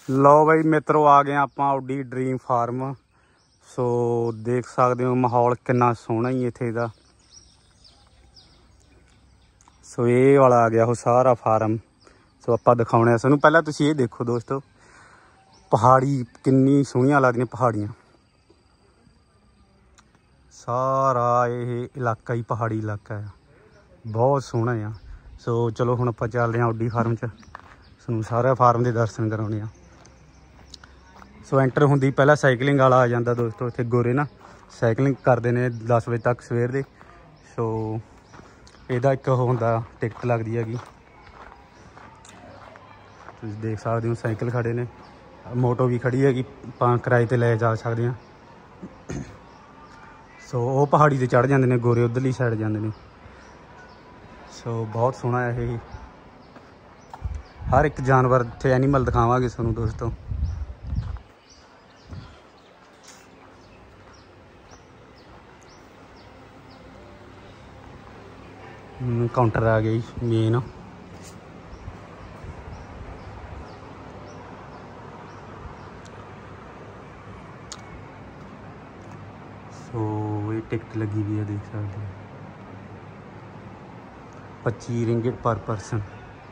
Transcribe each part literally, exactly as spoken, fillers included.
लो बई मित्रों आ गए आप ऑडी ड्रीम फार्म। सो देख सकते हो माहौल कितना सोहना ही इत्थे दा। सो ये वाला आ गया वो सारा फार्म। सो आप दिखाने सानू पहला तुसीं ये देखो दोस्तों, पहाड़ी कितनी सोहनियां लगदियां पहाड़ियां। सारा ये इलाका ही पहाड़ी इलाका है, बहुत सोहना है। सो चलो हुण आपां चलदे हां ऑडी फार्म च, सानू सारे फार्म के दर्शन कराने आ। सो एंटर होंदी पहला साइकलिंग वाला आ जाता दोस्तों। इत्थे गोरे ना साइकलिंग करते हैं दस बजे तक सवेर दे। सो ਇਹਦਾ एक होंदा टिकट लगती हैगी। तुसीं देख सकते हो साइकिल खड़े ने, मोटो भी खड़ी हैगी, आपां किराए ते ले जा सकते हैं। सो वो पहाड़ी ते चढ़ जाते हैं गोरे, उधरली साइड जाते हैं। सो बहुत सोहना है ये, हर एक जानवर इत्थे एनीमल दिखावांगे सानू दोस्तों। काउंटर आ गई मेन। सो ये टिकट लगी हुई है, देख सकते हैं पच्ची रिंगिट पर परसन।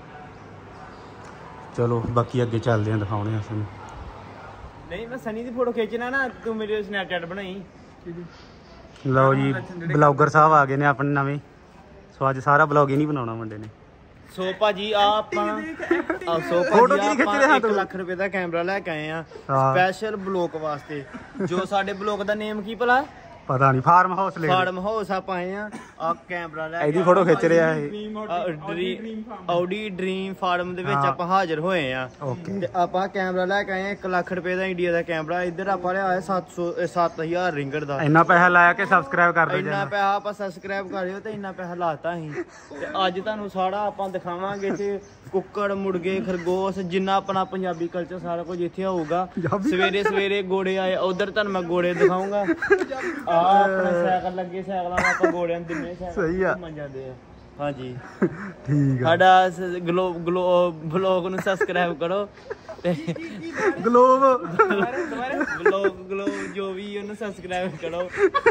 चलो बाकी अगे चलते हैं, दिखाने हैं सानू। नहीं मैं सनी की फोटो खींचना ना, तू मेरे स्नैपचैट बनाई। लो जी ब्लॉगर साहब आ गए ने अपने नवे। सो अज सारा ब्लॉग ही नहीं बनाना मुंडे ने। सो भाजी ਆਪਾਂ फोटो की खिच रहे हैं। एक ਲੱਖ रुपए ਦਾ कैमरा लेके आए हैं स्पेशल ब्लॉग वास्ते। जो साडे ब्लॉग ਦਾ नेम की भला पता नहीं, फार्म हाउस ले फार्म हाउस आप आए हैं। आ कैमरा ले ਇਹਦੀ फोटो खिच रहा है। ऑडी ड्रीम फार्म ਦੇ ਵਿੱਚ ਆਪਾਂ ਹਾਜ਼ਰ ਹੋਏ ਆ ਤੇ ਆਪਾਂ ਕੈਮਰਾ ਲੈ ਕੇ ਆਏ ਇੱਕ ਲੱਖ ਰੁਪਏ ਦਾ ਇੰਡੀਆ ਦਾ ਕੈਮਰਾ। ਇੱਧਰ ਆਪਾਂ ਲਿਆਇਆ ਸੱਤ ਸੌ ਸੱਤ ਹਜ਼ਾਰ ਰਿੰਗਟ ਦਾ। ਇੰਨਾ ਪੈਸਾ ਲਾਇਆ ਕਿ ਸਬਸਕ੍ਰਾਈਬ ਕਰ ਦਿਓ। ਇੰਨਾ ਪੈਸਾ ਆਪਾਂ ਸਬਸਕ੍ਰਾਈਬ ਕਰ ਦਿਓ ਤੇ ਇੰਨਾ ਪੈਸਾ ਲਾਤਾ ਅਸੀਂ। ਤੇ ਅੱਜ ਤੁਹਾਨੂੰ ਸਾਰਾ ਆਪਾਂ ਦਿਖਾਵਾਂਗੇ ਇੱਥੇ ਕੁੱਕੜ, ਮੁਰਗੇ, ਖਰਗੋਸ਼, ਜਿੰਨਾ ਆਪਣਾ ਪੰਜਾਬੀ ਕਲਚਰ ਸਾਰਾ ਕੁਝ ਇੱਥੇ ਹੋਊਗਾ। ਸਵੇਰੇ ਸਵੇਰੇ ਗੋੜੇ ਆਏ, ਉਧਰ ਤੁਹਾਨੂੰ ਮੈਂ ਗੋੜੇ ਦਿਖਾਊਂਗਾ। ਆ ਆਪਣੇ ਸਾਈਕਲ ਲੱਗੇ, ਸਾਈਕਲਾਂ ਨਾਲ ਆਪਾਂ ਗੋੜਿਆਂ ਨੂੰ ਦਿੰਨੇ ਸਹੀ ਆ ਘੁੰਮਣ ਜਾਂਦੇ ਆ। ਹਾਂਜੀ ਠੀਕ ਆ। ਸਾਡਾ ਗਲੋ ਗਲੋ ਬਲੌਗ ਨੂੰ ਸਬਸਕ੍ਰਾਈਬ ਕਰੋ ਤੇ ਗਲੋਬ ਬਲੌਗ ਗਲੋ ਜੋ ਵੀ ਉਹਨੂੰ ਸਬਸਕ੍ਰਾਈਬ ਕਰੋ।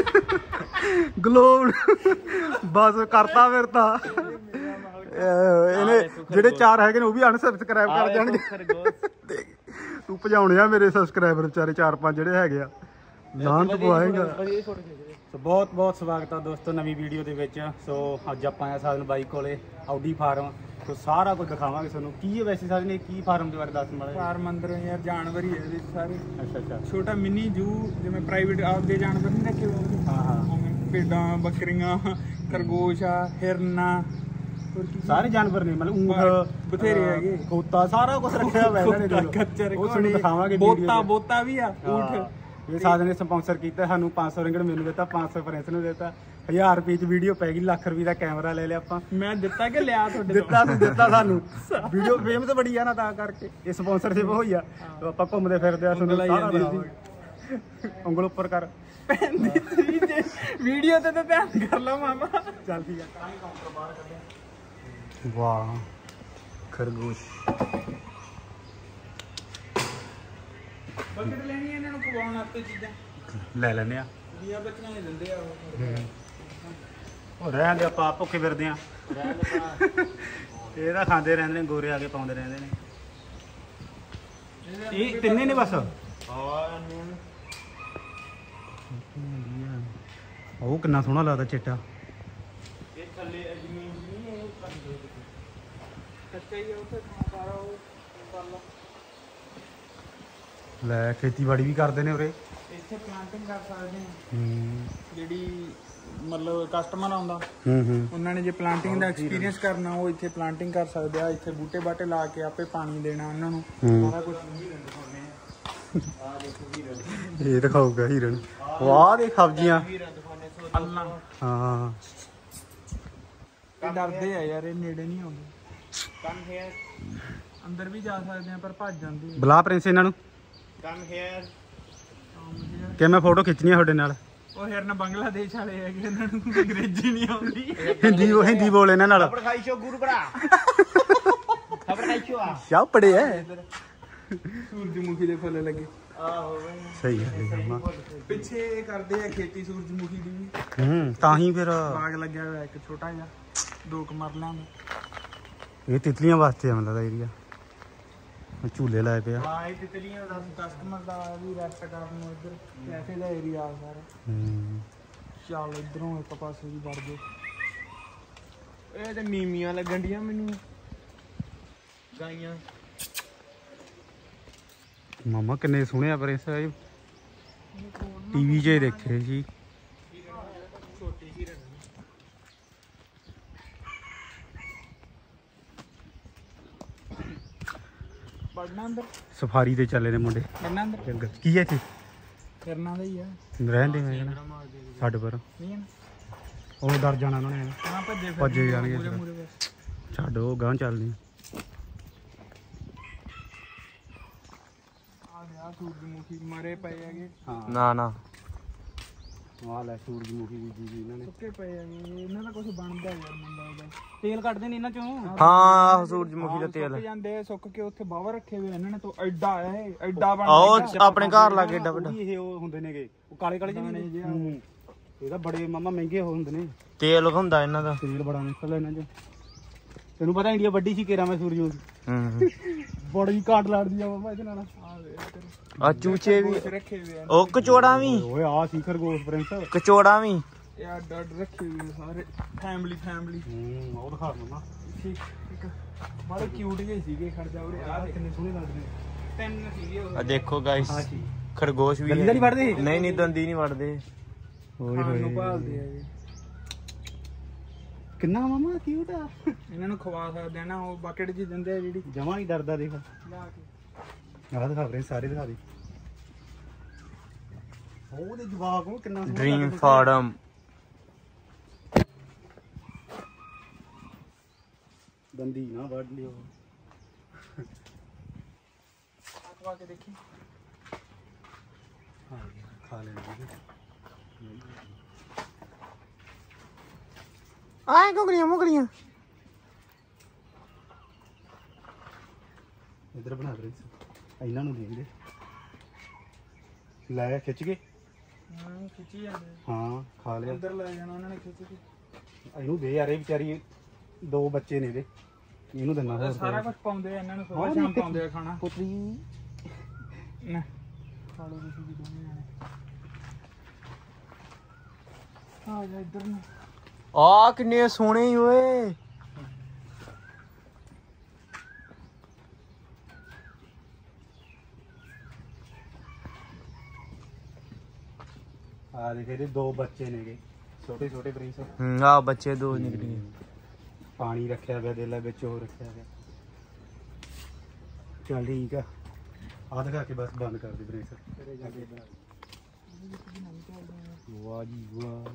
ਗਲੋਬ ਬਸ ਕਰਤਾ ਫਿਰ ਤਾਂ ਇਹਨੇ ਜਿਹੜੇ ਚਾਰ ਹੈਗੇ ਨੇ ਉਹ ਵੀ ਅਨਸਬਸਕ੍ਰਾਈਬ ਕਰ ਜਾਣਗੇ। ਤੂੰ ਭਜਾਉਣੇ ਆ ਮੇਰੇ ਸਬਸਕ੍ਰਾਈਬਰ ਵਿਚਾਰੇ ਚਾਰ ਪੰਜ ਜਿਹੜੇ ਹੈਗੇ ਆ, ਲਾਂਟ ਪਵਾਏਗਾ। ਸੋ ਬਹੁਤ ਬਹੁਤ ਸਵਾਗਤ ਆ ਦੋਸਤੋ ਨਵੀਂ ਵੀਡੀਓ ਦੇ ਵਿੱਚ। ਸੋ ਅੱਜ ਆਪਾਂ ਆਏ ਸਾਧਨ ਬਾਈ ਕੋਲੇ ऑडी फार्म। ਸੋ ਸਾਰਾ ਕੁਝ ਦਿਖਾਵਾਂਗੇ ਤੁਹਾਨੂੰ। ਕੀ ਹੈ ਵੈਸੇ ਸਾਧਨ, ਕੀ ਫਾਰਮ ਦੇ ਬਾਰੇ ਦੱਸ ਮਾੜਾ। ਫਾਰਮ ਅੰਦਰ ਯਾਰ ਜਾਨਵਰ ਹੀ ਹੈ ਇਹਦੇ ਸਾਰੇ। ਅੱਛਾ ਅੱਛਾ। ਛੋਟਾ ਮਿੰਨੀ ਜੂ, ਜਿਵੇਂ ਪ੍ਰਾਈਵੇਟ ਆਪਦੇ ਜਾਨਵਰ ਨਹੀਂ ਰੱਖੇ ਹੋਏ। ਹਾਂ ਹਾਂ। ਭੇਡਾਂ, ਬੱਕਰੀਆਂ, ਖਰਗੋਸ਼ ਆ, ਹਿਰਨਾ, ਸਾਰੇ ਜਾਨਵਰ ਨੇ, ਮਤਲਬ ਊਂਠ ਬਥੇਰੇ ਹੈਗੇ, ਖੋਤਾ, ਸਾਰਾ ਕੁਝ ਰੱਖਿਆ ਹੋਇਆ ਇਹਨਾਂ ਨੇ। ਖੱਚਰ, ਉਹ ਤੁਹਾਨੂੰ ਦਿਖਾਵਾਂਗੇ। ਬੋਤਾ ਬੋਤਾ ਵੀ ਆ, ਊਂਠ। ਇਹ ਸਾਧਨ ਨੇ ਸਪਾਂਸਰ ਕੀਤਾ ਸਾਨੂੰ। ਪੰਜ ਸੌ ਰਿੰਗੜ ਮੈਨੂੰ ਦਿੱਤਾ, ਪੰਜ ਸੌ ਪ੍ਰਿੰਸ ਨੂੰ ਦਿੱਤਾ, ਹਜ਼ਾਰ ਰੁਪਏ ਚ ਵੀਡੀਓ ਪੈ ਗਈ, ਲੱਖ ਰੁਪਏ ਦਾ ਕੈਮਰਾ ਲੈ ਲਿਆ ਆਪਾਂ। ਮੈਂ ਦਿੱਤਾ ਕਿ ਲਿਆ ਤੁਹਾਡੇ ਦਿੱਤਾ ਤੂੰ ਦਿੱਤਾ ਸਾਨੂੰ। ਵੀਡੀਓ ਫੇਮਸ ਬੜੀ ਆ ਨਾ, ਤਾਂ ਕਰਕੇ ਇਹ ਸਪਾਂਸਰਸ਼ਿਪ ਹੋਈ ਆ। ਆਪਾਂ ਘੁੰਮਦੇ ਫਿਰਦੇ ਆ, ਸੁਣ ਉਂਗਲ ਉੱਪਰ ਕਰ ਵੀਡੀਓ ਤੇ ਤਾਂ ਧਿਆਨ ਕਰ ਲਾ ਮਾਮਾ। ਚੱਲ ਠੀਕ ਆ। ਵਾਹ ਖਰਗੋਸ਼ ਬਕਟ ਲੈਣੀ ਇਹਨਾਂ ਨੂੰ ਖਵਾਉਣ ਵਾਸਤੇ ਚੀਜ਼ਾਂ ਲੈ ਲੈਂਦੇ ਆ। ਦੀਆਂ ਬੱਚੀਆਂ ਹੀ ਦਿੰਦੇ ਆ ਉਹ। ਰਹਿਣ ਦੇ, ਆਪਾਂ ਭੁੱਖੇ ਫਿਰਦੇ ਆ। ਇਹ ਤਾਂ ਖਾਂਦੇ ਰਹਿੰਦੇ ਨੇ, ਗੋਰੇ ਆ ਕੇ ਪਾਉਂਦੇ ਰਹਿੰਦੇ ਨੇ। ਇਹ ਤਿੰਨੇ ਨੇ ਬਸ। ਉਹ ਕਿੰਨਾ ਸੋਹਣਾ ਲੱਗਦਾ ਚਿੱਟਾ। ਇਹ ਥੱਲੇ ਜ਼ਮੀਨ ਨਹੀਂ ਹੈ, ਕੱਚਾ ਹੀ ਹੈ, ਉੱਥੇ ਸਾਰਾ ਉਹ ਕਰ ਲਾ। ਲੈ ਖੇਤੀਬਾੜੀ ਵੀ ਕਰਦੇ ਨੇ ਉਰੇ। ਇੱਥੇ ਪਲਾਂਟਿੰਗ ਕਰ ਸਕਦੇ ਆ। ਹੂੰ। ਜਿਹੜੀ ਮਤਲਬ ਕਸਟਮਰ ਆਉਂਦਾ ਹੂੰ ਹੂੰ ਉਹਨਾਂ ਨੇ ਜੇ ਪਲਾਂਟਿੰਗ ਦਾ ਐਕਸਪੀਰੀਅੰਸ ਕਰਨਾ, ਉਹ ਇੱਥੇ ਪਲਾਂਟਿੰਗ ਕਰ ਸਕਦੇ ਆ। ਇੱਥੇ ਬੂਟੇ ਬਾਟੇ ਲਾ ਕੇ ਆਪੇ ਪਾਣੀ ਦੇਣਾ ਉਹਨਾਂ ਨੂੰ, ਸਾਰਾ ਕੁਝ ਦਿਖਾਉਂਦੇ ਆ। ਆ ਦੇਖੋ ਹੀਰਨ, ਇਹ ਦਿਖਾਊਗਾ ਹੀਰਨ। ਵਾਹ ਦੇ ਸਬਜ਼ੀਆਂ। ਅੱਲਾ ਹਾਂ ਇਹ ਡਰਦੇ ਆ ਯਾਰ, ਇਹ ਨੇੜੇ ਨਹੀਂ ਆਉਂਦੇ। ਕਮ ਹੇਅਰ, ਅੰਦਰ ਵੀ ਜਾ ਸਕਦੇ ਆ ਪਰ ਭੱਜ ਜਾਂਦੇ। ਬੁਲਾ ਪ੍ਰਿੰਸ ਇਹਨਾਂ ਨੂੰ। ਕਮ ਹੇਅਰ ਕਿ ਮੈਂ ਫੋਟੋ ਖਿੱਚਣੀ ਆ ਤੁਹਾਡੇ ਨਾਲ। ਉਹ ਹਿਰਨ ਬੰਗਲਾਦੇਸ਼ ਵਾਲੇ ਹੈਗੇ, ਇਹਨਾਂ ਨੂੰ ਅੰਗਰੇਜ਼ੀ ਨਹੀਂ ਆਉਂਦੀ। ਹਿੰਦੀ ਉਹ ਹਿੰਦੀ ਬੋਲ ਇਹਨਾਂ ਨਾਲ। ਖਬਰ ਖਾਈ ਸ਼ੋ ਗੁਰੂ ਭਰਾ, ਖਬਰ ਖਾਈ ਸ਼ੋ ਆ ਸ਼ਾ ਪੜੇ ਹੈ। ਸੂਰਜਮੁਖੀ ਦੇ ਫੁੱਲ ਲੱਗੇ। ਆਹੋ ਬਈ ਸਹੀ ਹੈ ਮਾਮਾ। ਪਿੱਛੇ ਇਹ ਕਰਦੇ ਆ ਖੇਤੀ ਸੂਰਜਮੁਖੀ ਦੀ ਵੀ। ਹੂੰ ਤਾਂ ਹੀ ਫਿਰ ਬਾਗ ਲੱਗਿਆ ਹੋਇਆ ਇੱਕ ਛੋਟਾ ਜਿਹਾ ਦੋ ਕੁ ਮਰਲਿਆਂ ਦਾ। ਇਹ ਤਿਤਲੀਆਂ ਵਾਸਤੇ ਆ ਮਤਲਬ ਦਾ ਏਰੀਆ। ਝੂਲੇ ਲਾਏ ਪਿਆ। ਹਾਂ ਇਹ ਤਿਤਲੀਆਂ ਦਾ ਕਸਟਮਰ ਦਾ ਵੀ ਰੈਸਟ ਕਰਨ ਨੂੰ ਇੱਧਰ ਕੈਫੇ ਦਾ ਏਰੀਆ ਆ ਸਾਰਾ। ਹੂੰ ਚੱਲ ਇੱਧਰੋਂ ਇੱਕ ਪਾਸੇ ਵੀ ਵੜ ਗਏ। ਇਹ ਤੇ ਮੀਮੀਆਂ ਲੱਗਣ ਡੀਆਂ ਮੈਨੂੰ ਗਾਈਆਂ। ਮਾਮਾ ਕਿੰਨੇ ਸੋਹਣੇ ਆ ਪਰ ਇਸ ਟੀਵੀ 'ਚ ਦੇਖੇ ਸੀ। ਛੋਟੀ ਹਿਰਨ ਪੜਨਾ ਅੰਦਰ ਸਫਾਰੀ ਤੇ ਚੱਲੇ ਨੇ ਮੁੰਡੇ ਪੜਨਾ ਅੰਦਰ ਜੰਗਲ ਕੀ ਹੈ ਇੱਥੇ ਫਿਰਨਾ ਦਾ ਹੀ ਆ। ਰਹਿੰਦੇ ਮੈਂ ਕਹਿੰਦਾ ਛੱਡ ਪਰ ਨਹੀਂ ਨਾ ਉਹ ਡਰ ਜਾਣਾ ਉਹਨਾਂ ਨੇ ਹਾਂ ਭੱਜੇ ਭੱਜੇ ਜਾਣਗੇ ਮੂਰੇ ਮੂਰੇ ਬਸ। ਛੱਡ ਉਹ ਗਾਂ ਚੱਲਦੀ। ਆ ਗਿਆ ਸੂਰਜਮੁਖੀ ਮਰੇ ਪਏ ਹੈਗੇ। ਹਾਂ ਨਾ ਨਾ ਆ ਲੈ ਸੂਰਜਮੁਖੀ ਦੀ ਜੀ ਇਹਨਾਂ ਨੇ ਸੁੱਕੇ ਪਏ ਹੈਗੇ। ਇਹਨਾਂ ਦਾ ਕੁਝ ਬਣਦਾ ਯਾਰ ਮੁੰਡਾ ਉਹਦਾ ਤੇਲ ਕੱਢਦੇ ਨੇ ਇਹਨਾਂ ਚੋਂ। ਹਾਂ ਸੂਰਜਮੁਖੀ ਦਾ ਤੇਲ ਸੁੱਕ ਜਾਂਦੇ ਸੁੱਕ ਕੇ ਉੱਥੇ ਬਾਵਾ ਰੱਖੇ ਹੋਏ ਇਹਨਾਂ ਨੇ ਤੋਂ ਐਡਾ ਆਇਆ ਇਹ ਐਡਾ ਬਣ ਉਹ ਆਪਣੇ ਘਰ ਲਾਗੇ ਏਡਾ ਵੱਡਾ ਇਹ ਉਹ ਹੁੰਦੇ ਨੇਗੇ ਉਹ ਕਾਲੇ ਕਾਲੇ ਜਿਹੇ। ਇਹਦਾ ਬੜੇ ਮਾਮਾ ਮਹਿੰਗੇ ਹੁੰਦੇ ਨੇ। ਤੇਲ ਹੁੰਦਾ ਇਹਨਾਂ ਦਾ। ਤੇਲ ਬੜਾ ਨਿਕਲਦਾ ਇਹਨਾਂ ਚ। ਤੈਨੂੰ ਪਤਾ ਇੰਡੀਆ ਵੱਡੀ ਸੀ ਕੇਰਾ ਮੈਂ ਸੂਰਜਮੁਖੀ ਹੂੰ ਬੜੀ ਕਾਟ ਲੜਦੀ ਆ ਮਾਮਾ ਇਹਦੇ ਨਾਲ। ਆ ਵੇ ਆ ਚੂਚੇ ਵੀ ਰੱਖੇ ਹੋਏ ਆ। ਉਹ ਕਚੋੜਾ ਵੀ ਓਏ ਆ ਸੀ ਖਰਗੋਸ਼ ਪ੍ਰਿੰਸ। ਕਚੋੜਾ ਵੀ ਇਹ ਅੱਡ ਅੱਡ ਰੱਖੇ ਹੋਏ ਆ ਸਾਰੇ ਫੈਮਿਲੀ ਫੈਮਿਲੀ। ਹੂੰ ਉਹ ਦਿਖਾ ਮਾਮਾ। ਠੀਕ ਇੱਕ ਬੜੇ ਕਿਊਟ ਜਿਹੇ ਸੀਗੇ। ਖੜ ਜਾ ਉਰੇ ਆ ਕਿੰਨੇ ਸੋਹਣੇ ਲੱਗਦੇ ਨੇ। ਤਿੰਨ ਸੀਗੇ ਉਹ। ਆ ਦੇਖੋ ਗਾਇਸ ਹਾਂ ਜੀ ਖਰਗੋਸ਼ ਵੀ ਦੰਦੀ ਤਾਂ ਨਹੀਂ ਵੜਦੇ? ਨਹੀਂ ਨਹੀਂ ਦੰਦੀ ਨਹੀਂ ਵੜਦੇ। ਓਏ ਖਾਣ ਨੂੰ ਹੋਏ ਭਾਲਦੇ ਆ ਇਹ। ਕਿੰਨਾ ਮਾਮਾ ਕਿਊਟ ਆ। ਇਹਨਾਂ ਨੂੰ ਖਵਾ ਸਕਦੇ ਆ ਨਾ ਉਹ ਬਕਟ ਜੀ ਦਿੰਦੇ ਆ ਜਿਹੜੀ ਜਮਾ ਨਹੀਂ ਡਰਦਾ ਦੇਖ। ਲਿਆ ਕੇ। ਆਹ ਦਿਖਾ ਪ੍ਰਿੰਸ ਸਾਰੇ ਦਿਖਾ ਦੇ। ਉਹਦੇ ਜਵਾਕ ਉਹ ਕਿੰਨਾ ਸੋਹਣਾ ਡ੍ਰੀਮ ਲੱਗਦਾ। ਫਾਰਮ ਦੰਦੀ ਨਾ ਵੱਢ ਲਿਓ। ਖਵਾ ਕੇ ਦੇਖੀ। ਹਾਂ ਖਾ ਲੈਣਗੇ। ਆਏ ਕੁਕੜੀਆਂ ਮੁਕੜੀਆਂ ਇਧਰ ਬਣਾ ਦੇ ਇਹਨਾਂ ਨੂੰ ਦੇਂਦੇ ਲੈ ਖਿੱਚ ਕੇ। ਹਾਂ ਖਿੱਚੀ ਜਾਂਦੇ ਹਾਂ ਖਾ ਲਿਆ। ਅੰਦਰ ਲੈ ਜਾਣਾ ਉਹਨਾਂ ਨੇ ਖਿੱਚ ਕੇ। ਇਹਨੂੰ ਦੇ ਯਾਰ ਇਹ ਵਿਚਾਰੀ ਦੋ ਬੱਚੇ ਨੇ ਇਹਦੇ। ਇਹਨੂੰ ਦੇਣਾ ਹੋਰ ਸਾਰਾ ਕੁਝ ਪਾਉਂਦੇ ਆ ਇਹਨਾਂ ਨੂੰ ਹਾਂ, ਸਵੇਰ ਸ਼ਾਮ ਇੱਕ- ਪਾਉਂਦੇ ਆ ਖਾਣਾ। ਪੁੱਤਰੀ ਨਾ ਖਾ ਲਓ ਤੁਸੀਂ ਵੀ ਦੋਨੇ ਜਾਣੇ। ਆ ਜਾ ਇੱਧਰ ਨੂੰ। ਆ ਕਿੰਨੇ ਸੋਹਣੇ ਈ ਓਏ। ਆ ਦੇਖ ਇਹਦੇ ਦੋ ਬੱਚੇ ਨੇਗੇ ਛੋਟੇ ਛੋਟੇ ਪ੍ਰਿੰਸ। ਹੂੰ ਆ ਬੱਚੇ ਦੋ ਨਿਕਲੇ। ਪਾਣੀ ਰੱਖਿਆ ਹੋਇਆ ਦੇ ਲੈ ਵਿੱਚ ਉਹ ਰੱਖਿਆ ਹੋਇਆ। ਚੱਲ ਠੀਕ ਆ ਆ ਦਿਖਾ ਕੇ ਬਸ ਬੰਦ ਕਰ ਦੇ ਪ੍ਰਿੰਸ। ਵਾਹ ਜੀ ਵਾਹ।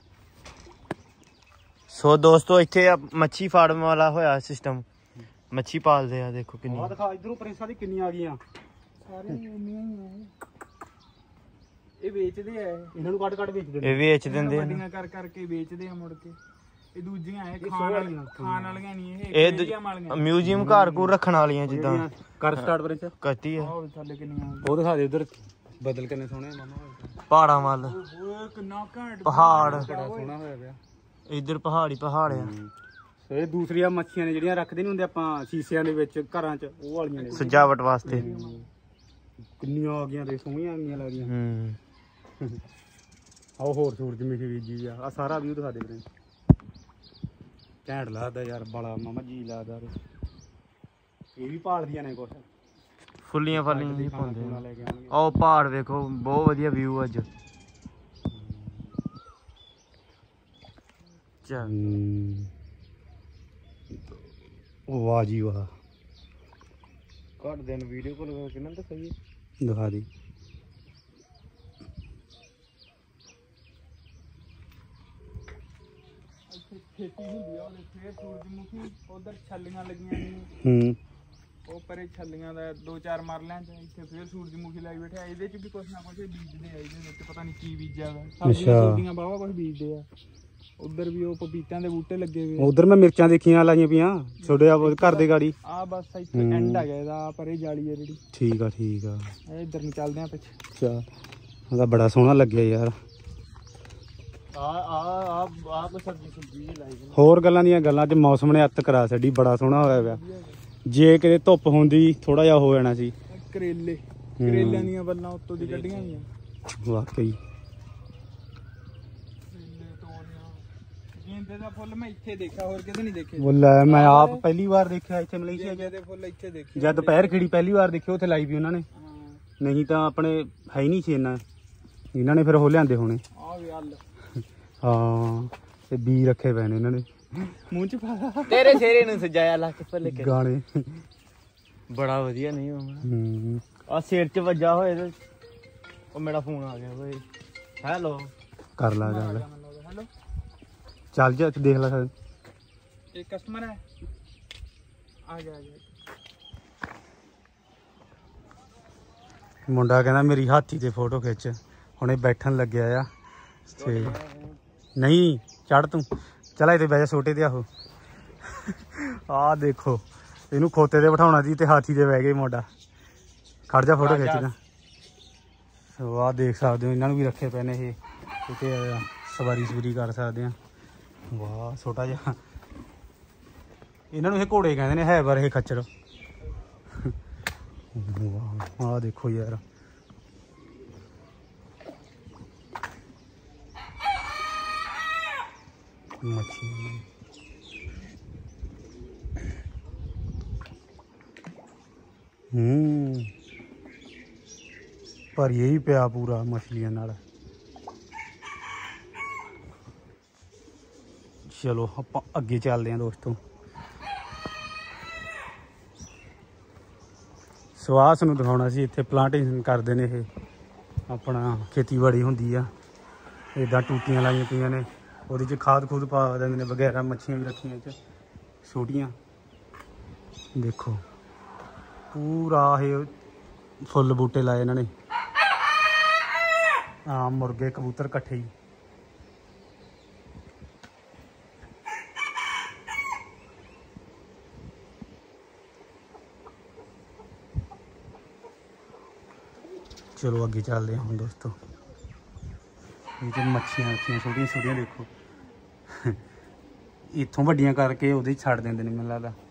ਸੋ ਦੋਸਤੋ ਇੱਥੇ ਆ ਮੱਛੀ ਫਾਰਮ ਵਾਲਾ ਹੋਇਆ ਸਿਸਟਮ। ਮੱਛੀ ਪਾਲਦੇ ਆ ਦੇਖੋ ਕਿੰਨੀ। ਆ ਦਿਖਾ ਇਧਰੋਂ ਪ੍ਰਿੰਸਾਂ ਦੀ ਕਿੰਨੀਆਂ ਆ ਗਈਆਂ। ਸਾਰੇ ਇੰਨੀਆਂ ਹੀ ਆ। ਇਹ ਵੇਚਦੇ ਆ ਇਹ। ਇਹਨਾਂ ਨੂੰ ਕੱਢ ਕੱਢ ਵੇਚ ਦਿੰਦੇ। ਇਹ ਵੇਚ ਦਿੰਦੇ ਆ ਨਾ। ਵੱਡੀਆਂ ਕਰ ਕਰਕੇ ਵੇਚਦੇ ਆ ਮੁੜ ਕੇ। ਇਹ ਦੂਜੀਆਂ ਇਹ ਇਹ ਖਾਣ ਸੌ ਵਾਲੀਆਂ ਵਾਲੀਆਂ। ਖਾਣ ਵਾਲੀਆਂ ਨਹੀਂ ਇਹ ਇਹ ਮੀਡੀਅਮ ਵਾਲੀਆਂ। ਮਿਊਜ਼ੀਅਮ ਘਰ ਘੂਰ ਰੱਖਣ ਵਾਲੀਆਂ ਜਿੱਦਾਂ ਜਿਹੜੀਆਂ ਕਰ ਸਟਾਰਟ ਪ੍ਰਿੰਸ। ਕੱਤੀ ਆ ਆਹ ਥੱਲੇ ਕਿੰਨੀਆਂ ਆ। ਉਹ ਦਿਖਾ ਦੇ ਉਧਰ ਬਦਲ ਕਿੰਨੇ ਸੋਹਣੇ ਆ ਮਾਮਾ। ਪਹਾੜਾਂ ਵੱਲ ਓਏ ਕਿੰਨਾ ਘੈਂਟ ਪਹਾੜ ਬੜਾ ਸੋਹਣਾ ਹੋਇਆ ਪਿਆ। ਇੱਧਰ ਪਹਾੜੀ ਪਹਾੜ ਆ। ਸੋ ਇਹ ਦੂਸਰੀਆਂ ਮੱਛੀਆਂ ਨੇ ਜਿਹੜੀਆਂ ਰੱਖਦੇ ਨਹੀਂ ਹੁੰਦੇ ਆਪਾਂ ਸ਼ੀਸ਼ਿਆਂ ਦੇ ਵਿੱਚ ਘਰਾਂ 'ਚ ਉਹ ਵਾਲੀਆਂ ਨੇ। ਸਜਾਵਟ ਵਾਸਤੇ। ਕਿੰਨੀਆਂ ਆ ਗਈਆਂ ਤੇ ਸੋਹਣੀਆਂ ਆਈਆਂ ਲੱਗਦੀਆਂ। ਹੂੰ ਆਓ ਹੋਰ ਸੂਰਜਮੁਖੀ ਬੀਜੀ ਆ। ਆ ਸਾਰਾ ਵਿਊ ਦਿਖਾ ਦੇ ਵੀਰੇ। ਘੈਂਟ ਲੱਗਦਾ ਯਾਰ ਬੜਾ ਮਾਮਾ ਜੀ ਲੱਗਦਾ। ਇਹ ਵੀ ਭਾਲਦੀਆਂ ਨੇ ਕੁਛ। ਫੁੱਲੀਆਂ ਫਾਲੀਆਂ ਦੀ ਵੀ ਖਾਣਾ ਪਾਉਂਦੇ ਖੂਣਾ ਆ। ਲੈ ਕੇ ਆਉਣਗੇ। ਉਹ ਪਹਾੜ ਵੇਖੋ ਬਹੁਤ ਵਧੀਆ ਵਿਊ ਅੱਜ। ਚੱਲ ਵਾਹ ਜੀ ਵਾਹ। ਕੱਟ ਦੇਣ ਵੀਡੀਓ ਕੋਲ ਕਿੰਨਾ ਤਾਂ ਸਹੀ ਦਿਖਾ ਦੀ। ਖੇਤੀ ਹੁੰਦੀ ਆ ਉਹਦੇ ਫੇਰ ਸੂਰਜਮੁਖੀ ਉਧਰ ਛੱਲੀਆਂ ਲੱਗੀਆਂ ਨੇ। ਹੂੰ ਉਹ ਪਰੇ ਛੱਲੀਆਂ ਦਾ ਦੋ ਚਾਰ ਮਰਲਿਆਂ ਚ ਇੱਥੇ ਫੇਰ ਸੂਰਜਮੁਖੀ ਲਾਈ ਬੈਠੇ ਆ। ਇਹਦੇ ਚ ਵੀ ਕੁਛ ਨਾ ਕੁਛ ਬੀਜਦੇ ਆ। ਇਹਦੇ ਵਿੱਚ ਪਤਾ ਨਹੀਂ ਕੀ ਬੀਜਿਆ ਵਾ। ਸਬਜ਼ੀਆਂ ਅੱਛਾ। ਸੁਬਜ਼ੀਆਂ ਬਾਵਾ ਕੁਛ ਬੀਜਦੇ ਆ। ਉਧਰ ਵੀ ਉਹ ਪਪੀਤਿਆਂ ਦੇ ਬੂਟੇ ਲੱਗੇ ਹੋਏ ਉਧਰ ਮੈਂ ਮਿਰਚਾਂ ਦੇਖੀਆਂ ਲਾਈਆਂ ਪਈਆਂ ਛੋਟੇ ਆ ਘਰ ਦੇ ਗਾੜੀ। ਆ ਬਸ ਇੱਥੇ ਐਂਡ ਆ ਗਿਆ ਇਹਦਾ, ਪਰੇ ਜਾਲੀ ਹੈ ਜਿਹੜੀ। ਠੀਕ ਆ ਠੀਕ ਆ, ਇਹ ਇੱਧਰ ਨੂੰ ਚੱਲਦੇ ਆ ਪਿੱਛੇ। ਚਾ ਉਹਦਾ ਬੜਾ ਸੋਹਣਾ ਲੱਗਿਆ ਯਾਰ। ਆ ਆ ਆ ਆ ਕੋ ਸਬਜ਼ੀ ਸੁਬਜ਼ੀ ਲਾਈ ਹੋਈ। ਹੋਰ ਗੱਲਾਂ ਦੀਆਂ ਗੱਲਾਂ 'ਚ ਮੌਸਮ ਨੇ ਅੱਤ ਕਰਾ ਛੱਡੀ, ਬੜਾ ਸੋਹਣਾ ਹੋਇਆ ਪਿਆ। ਜੇ ਕਿਤੇ ਧੁੱਪ ਹੁੰਦੀ ਥੋੜਾ ਜਿਹਾ ਹੋ ਜਾਣਾ ਸੀ। ਕਰੇਲੇ ਕਰੇਲਿਆਂ ਦੀਆਂ ਬੱਲਾਂ ਉੱਤੋਂ ਦੀ ਕੱਢੀਆਂ ਹੋਈਆਂ ਵਾਕਈ। ਗੇਂਦੇ ਦਾ ਫੁੱਲ ਮੈਂ ਇੱਥੇ ਦੇਖਿਆ, ਹੋਰ ਕਿਤੇ ਨਹੀਂ ਦੇਖੇ। ਉਹ ਲੈ ਮੈਂ ਆਪ ਪਹਿਲੀ ਵਾਰ ਦੇਖਿਆ ਇੱਥੇ ਮਲੇਸ਼ੀਆ 'ਚ। ਗੇਂਦੇ ਦੇ ਫੁੱਲ ਇੱਥੇ ਦੇਖੇ ਜਦ ਦੁਪਹਿਰ ਖਿੜੀ ਪਹਿਲੀ ਵਾਰ ਦੇਖੇ ਉੱਥੇ ਲਾਈ ਵੀ ਉਹਨਾਂ ਨੇ, ਨਹੀਂ ਤਾਂ ਆਪਣੇ ਹੈ ਹੀ ਨਹੀਂ ਸੀ ਇੰਨਾ। ਇਹਨਾਂ ਨੇ ਫਿਰ ਉਹ ਲਿਆਂਦੇ ਹੋਣੇ। ਆ ਵੀ ਹੱਲ ਹਾਂ ਤੇ ਬੀ ਰੱਖੇ ਪਏ ਨੇ ਇਹਨਾਂ ਨੇ ਮੂੰਹ ਚ ਪਾ। ਤੇਰੇ ਸ਼ੇਰੇ ਨੂੰ ਸਜਾਇਆ ਲੱਕ ਭੱਲੇ ਕੇ ਗਾਣੇ। ਬੜਾ ਵਧੀਆ ਨਹੀਂ ਹੋਣਾ। ਹੂੰ ਆ ਸਿਰ 'ਚ ਵੱਜਾ ਹੋਏ ਤੇ ਉਹ ਮੇਰਾ ਫੋਨ ਆ ਗਿਆ ਓਏ। ਹੈਲੋ ਕਰ ਲਾ ਗੱਲ। ਹੈਲੋ ਚੱਲ ਜਾ ਤੇ ਦੇਖ ਲੈ ਸਰ। ਇਹ ਕਸਟਮਰ ਹੈ, ਆ ਜਾ ਆ ਜਾ। ਮੁੰਡਾ ਕਹਿੰਦਾ ਮੇਰੀ ਹਾਥੀ ਤੇ ਫੋਟੋ ਖਿੱਚ, ਹੁਣੇ ਬੈਠਣ ਲੱਗਿਆ ਆ ਤੇ ਨਹੀਂ ਚੜ ਤੂੰ ਚਲ ਇੱਥੇ ਬਹਿ ਜਾ ਛੋਟੇ ਤੇ। ਆਹੋ ਆਹ ਦੇਖੋ ਇਹਨੂੰ ਖੋਤੇ ਤੇ ਬਿਠਾਉਣਾ ਸੀ ਤੇ ਹਾਥੀ ਤੇ ਬਹਿ ਗਏ ਮੁੰਡਾ। ਖੜ ਜਾ ਫੋਟੋ ਖਿੱਚਦਾ। ਸੋ ਆਹ ਦੇਖ ਸਕਦੇ ਹੋ ਇਹਨਾਂ ਨੂੰ ਵੀ ਰੱਖੇ ਪਏ ਨੇ ਇਹ, ਤੇ ਸਵਾਰੀ ਸਵੂਰੀ ਕਰ ਸਕਦੇ ਆ। ਵਾਹ ਛੋਟਾ ਜਿਹਾ ਇਹਨਾਂ ਨੂੰ ਇਹ ਘੋੜੇ ਕਹਿੰਦੇ ਨੇ, ਹੈ ਪਰ ਇਹ ਖੱਚਰ। ਵਾਹ ਆਹ ਦੇਖੋ ਯਾਰ ਮੱਛੀ। ਹੂੰ ਪਰ ਇਹ ਪਿਆ ਪੂਰਾ ਮਛਲੀਆਂ ਨਾਲ। ਚਲੋ ਆਪਾਂ ਅੱਗੇ ਚੱਲਦੇ ਹਾਂ ਦੋਸਤੋ। ਸਵਾਸ ਨੂੰ ਦਿਖਾਉਣਾ ਸੀ, ਇੱਥੇ ਪਲਾਂਟੇਸ਼ਨ ਕਰਦੇ ਨੇ ਇਹ, ਆਪਣਾ ਖੇਤੀਬਾੜੀ ਹੁੰਦੀ ਆ। ਇੱਦਾਂ ਟੂਟੀਆਂ ਲਾਈਆਂ ਪਈਆਂ ਨੇ, ਉਹਦੇ 'ਚ ਖਾਦ ਖੂਦ ਪਾ ਦਿੰਦੇ ਨੇ ਵਗੈਰਾ। ਮੱਛੀਆਂ ਵੀ ਰੱਖੀਆਂ 'ਚ ਛੋਟੀਆਂ। ਦੇਖੋ ਪੂਰਾ ਇਹ ਫੁੱਲ ਬੂਟੇ ਲਾਏ ਇਹਨਾਂ ਨੇ। ਹਾਂ ਮੁਰਗੇ ਕਬੂਤਰ ਇਕੱਠੇ ਹੀ। ਚਲੋ ਅੱਗੇ ਚੱਲਦੇ ਹਾਂ ਹੁਣ ਦੋਸਤੋ। ਇਹ ਤੇ ਮੱਛੀਆਂ ਰੱਖੀਆਂ ਛੋਟੀਆਂ ਛੋਟੀਆਂ ਦੇਖੋ। ਇੱਥੋਂ ਵੱਡੀਆਂ ਕਰਕੇ ਉਹਦੇ 'ਚ ਛੱਡ ਦਿੰਦੇ ਨੇ ਮੈਨੂੰ ਲੱਗਦਾ।